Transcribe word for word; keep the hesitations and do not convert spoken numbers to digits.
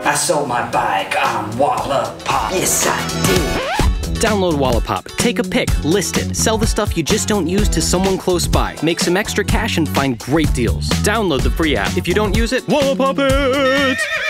I sold my bike on Wallapop. Yes, I did. Download Wallapop, take a pic, list it, sell the stuff you just don't use to someone close by, make some extra cash and find great deals. Download the free app. If you don't use it, Wallapop it!